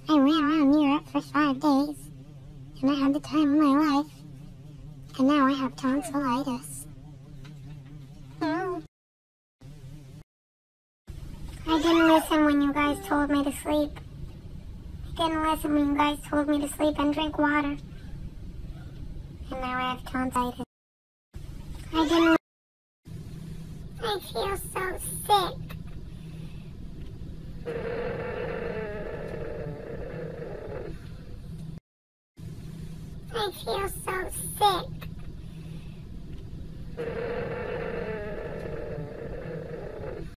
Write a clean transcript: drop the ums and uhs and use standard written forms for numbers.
I ran around Europe for 5 days, and I had the time of my life, and now I have tonsillitis. Oh. I didn't listen when you guys told me to sleep. I didn't listen when you guys told me to sleep and drink water. And now I have tonsillitis. I didn't. I feel so sick. I feel so sick.